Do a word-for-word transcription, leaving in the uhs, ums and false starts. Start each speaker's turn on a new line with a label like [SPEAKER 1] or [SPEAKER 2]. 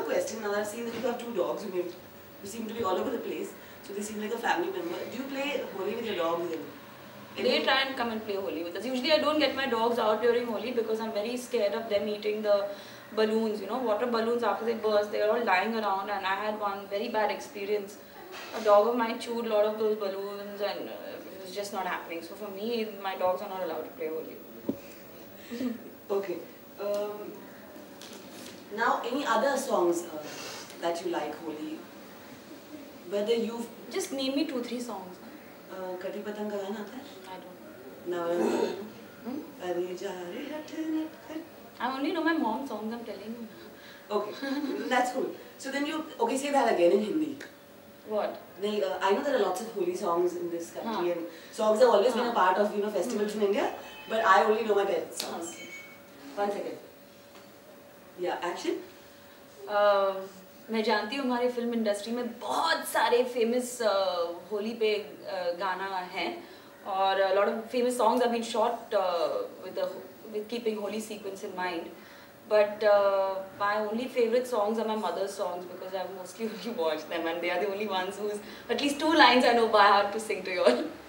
[SPEAKER 1] question. Now I've seen that you have two dogs. You, may, you seem to be all over the place. So they seem like a family member. Do you play Holi with your dogs? And
[SPEAKER 2] they try and come and play Holi with us. Usually I don't get my dogs out during Holi because I'm very scared of them eating the balloons, you know, water balloons. After they burst, they are all lying around, and I had one very bad experience. A dog of mine chewed a lot of those balloons, and uh, it was just not happening. So for me, my dogs are not allowed to play Holi.
[SPEAKER 1] Okay. Um, now, any other songs uh, that you like Holi? Whether you've...
[SPEAKER 2] Just name me two, three songs.
[SPEAKER 1] Uh, Kati Patang ka gana aata hai?
[SPEAKER 2] I don't
[SPEAKER 1] know. Hmm?
[SPEAKER 2] I only know my mom's songs, I'm telling you.
[SPEAKER 1] Okay, that's cool. So then you, okay, say that again in Hindi.
[SPEAKER 2] What?
[SPEAKER 1] They, uh, I know there are lots of Holi songs in this country,
[SPEAKER 2] Huh.
[SPEAKER 1] and songs have always
[SPEAKER 2] huh.
[SPEAKER 1] been a part of, you know, festivals hmm. in India, but I only know my parents' songs.
[SPEAKER 2] Okay.
[SPEAKER 1] One second. Yeah, action?
[SPEAKER 2] Uh, मैं जानती हूँ हमारे film industry में बहुत सारे famous Holi पे गाना हैं और a lot of famous songs have been shot uh, with the with keeping holy sequence in mind, but uh, my only favorite songs are my mother's songs because I've mostly only watched them and they are the only ones whose at least two lines I know by heart to sing to you all.